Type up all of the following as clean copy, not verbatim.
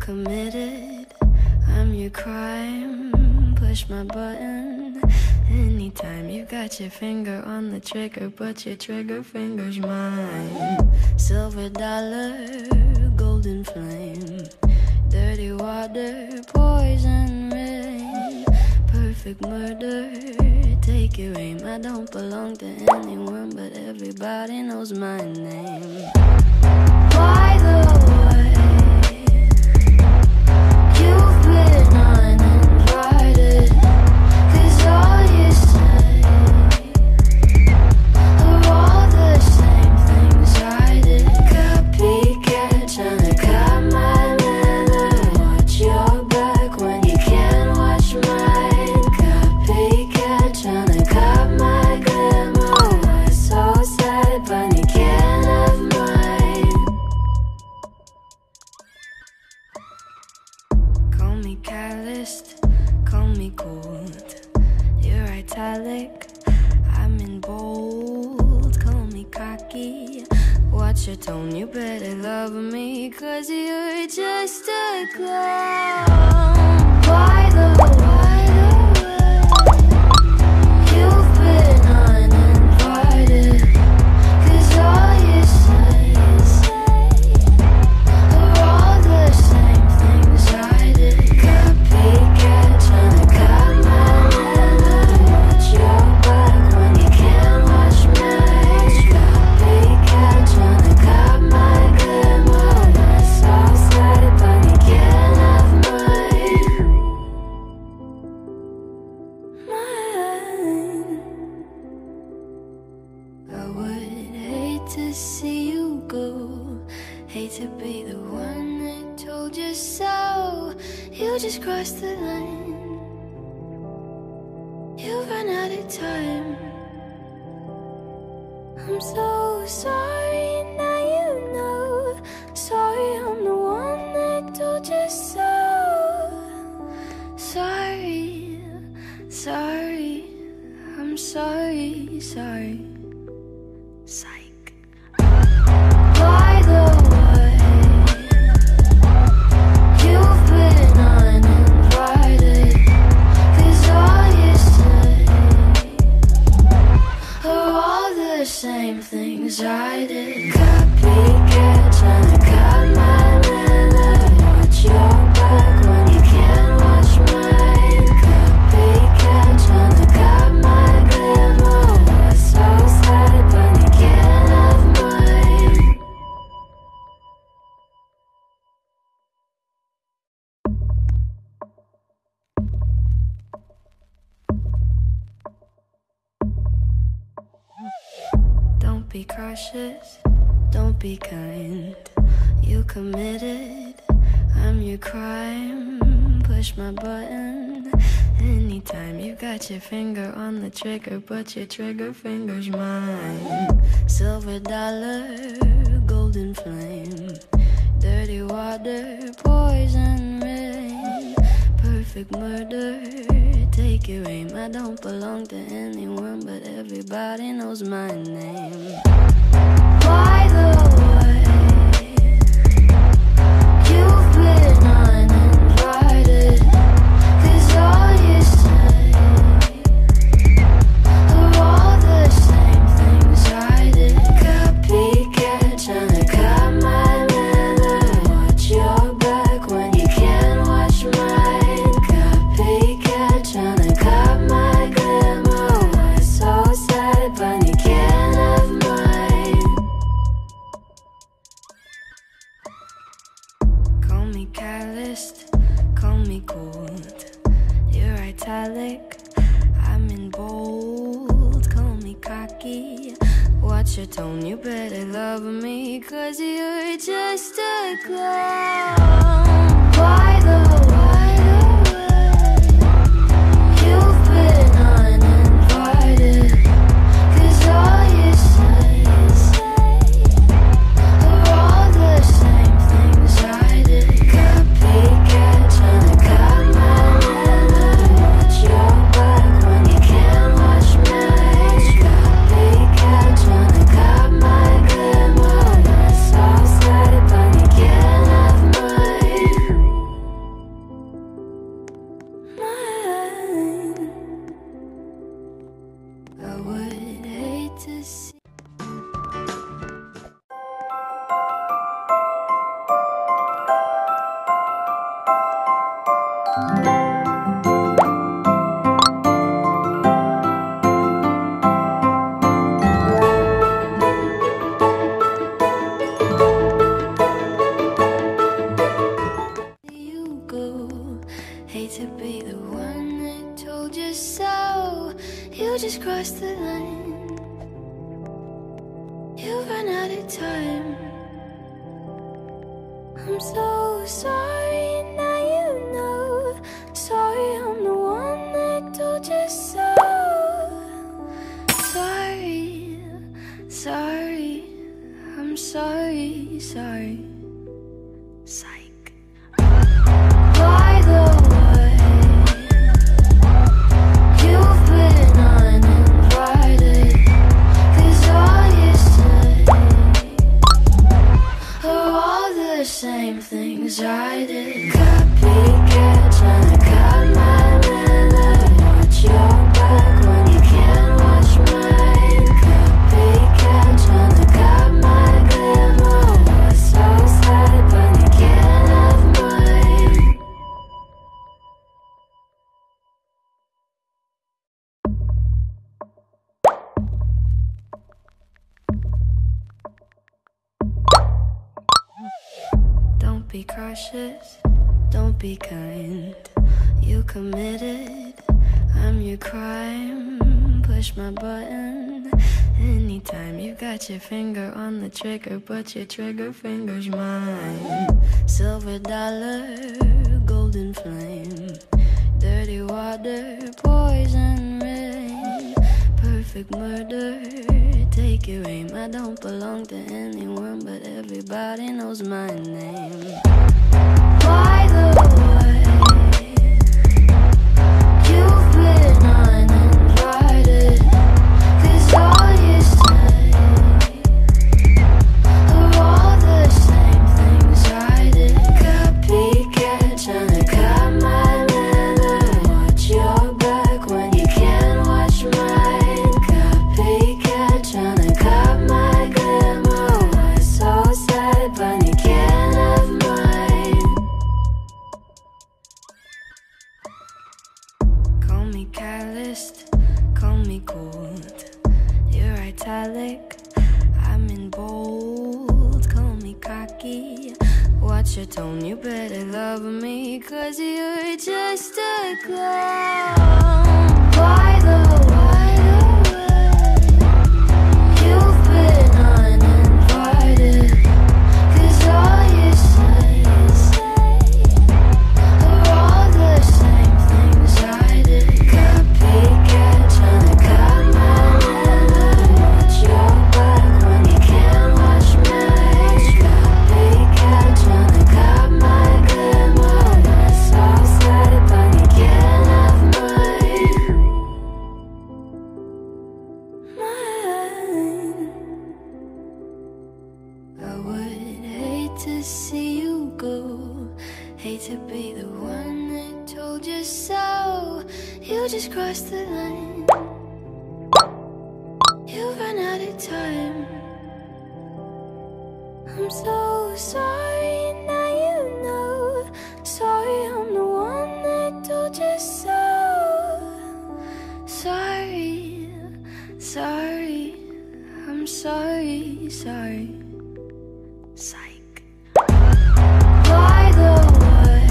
committed, I'm your crime. Push my button anytime. You got your finger on the trigger, but your trigger finger's mine. Silver dollar, golden flame, dirty water, poison rain, perfect murder. Take your aim. I don't belong to anyone, but everybody knows my name. Why the way you've been uninvited? 'Cause all you say are all the same things I did. Copycat, tryna cut my leather. Watch your back when you can't watch mine. Copycat, tryna cut my glamour. Why so sad when you can't have mine? Call me calloused, call me cold. You're italic, I'm in bold. Call me cocky, watch your tone. You better love me, 'cause you're just a clown. Why the way you've been uninvited? 'Cause all you say are all the same things I did. Copycat, tryna cut my leather. Watch your back when you can't watch mine. Copycat, tryna cut my glamour. That's so sad, but you can't have mine. I would hate to see you go. Hate to be the one that told you so. You just crossed the line. You ran out of time. I'm so sorry, now you know. Sorry, I'm the one that told you so. Sorry, sorry, I'm sorry, sorry. Psych. Why the way you've been uninvited? 'Cause all you say are all the same things I did. Copycat, tryna cut my leather. Watch your back when you can't watch mine. Copycat, tryna cut my glamour. What's so sad when you can't have mine? Don't be cautious, don't be kind. You committed, I'm your crime. Push my button anytime. You got your finger on the trigger, but your trigger finger's mine. Silver dollar, golden flame, dirty water, poison rain, perfect murder. Take your aim. I don't belong to anyone, but everybody knows my name. Why the way you've been uninvited? 'Cause all you say are all the same things I did. Copycat, tryna cut my leather. Watch your back when you can't watch mine. Copycat, tryna cut my glamour. Why so sad when you can't have mine? Call me calloused, call me cold. You're italic, I'm in bold. Call me cocky, watch your tone. You better love me, 'cause you're just a clown. Why the way you've been uninvited? 'Cause all you say are all the same things I did. Copycat, tryna cut my leather. Watch your back when you can't watch mine. Copycat, tryna cut my glamour. That's so sad, but you can't have mine. Hate to be the one that told you so. You just crossed the line. You ran out of time. I'm so sorry, now you know. Sorry, I'm the one that told you so. Sorry, sorry, I'm sorry, sorry. Psych. By the way, you've been uninvited, 'cause all you say are all the same things I did. Copycat, tryna cut my mirror. Watch your back when you can't watch mine. Copycat, tryna cut my glimmer. What's so sad when you can't have mine? Don't be cautious, don't be kind. You committed, I'm your crime. Push my button anytime. You got your finger on the trigger, but your trigger finger's mine. Silver dollar, golden flame, dirty water, poison rain, perfect murder. Take your aim. I don't belong to anyone, but everybody knows my name. By the way, you've been uninvited, 'cause all you say are all the same things I did. Copycat, tryna cut my mirror. Watch your back when you can't watch mine. Copycat, tryna cut my glimmer. What's so sad when you can't have mine? Call me calloused, call me cold. You're italic, I'm in bold. Call me cocky, watch your tone. You better love me, 'cause you're just a clown. By the way, you've been uninvited, 'cause all you say are all the same things I did. Copycat, tryna cut my mirror. Watch your back when you can't watch mine. Copycat, tryna cut my glimmer. What's so sad when you can't have mine? Mine. I would hate to see you go. Hate to be the one that told you so. You just crossed the line. You ran out of time. I'm so sorry, now you know. Sorry, I'm the one that told you so. Sorry, sorry, I'm sorry, sorry. Psych. By the way,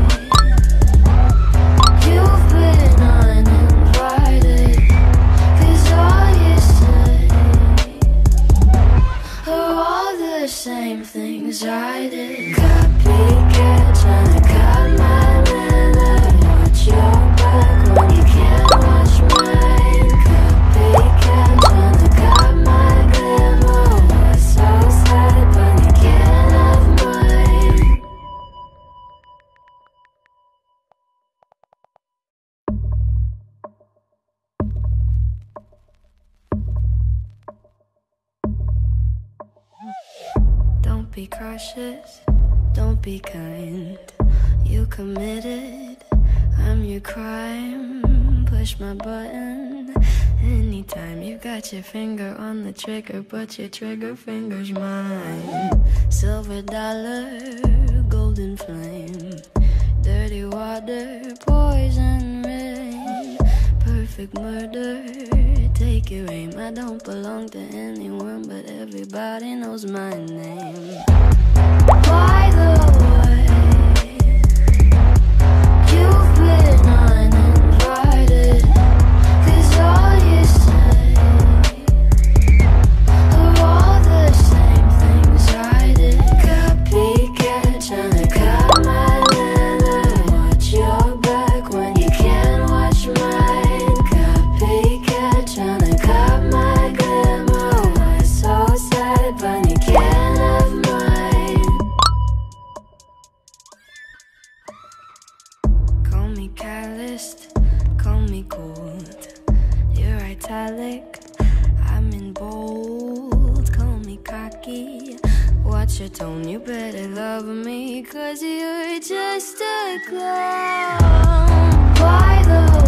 you've been uninvited, 'cause all you say are all the same things I did. Copycat, tryna cut my mirror. Watch your back when you can't watch mine. Copycat, tryna cut my glimmer. What's so sad when you can't have mine? Don't be cautious, don't be kind. You committed, I'm your crime. Push my button anytime. You got your finger on the trigger, but your trigger finger's mine. Silver dollar, golden flame, dirty water. water, poison rain, perfect murder. Take your aim. I don't belong to anyone, but everybody knows my name. By the way, you've been uninvited, 'cause all you say are all the same things I did. Copycat, tryna cut my leather. Watch your back when you can't watch mine. Copycat, tryna cut my glamour. Why so sad when you can't have mine? Call me calloused, call me cold. You're italic, I'm in bold. Call me cocky, watch your tone. You better love me, 'cause you're just a clown. By the way,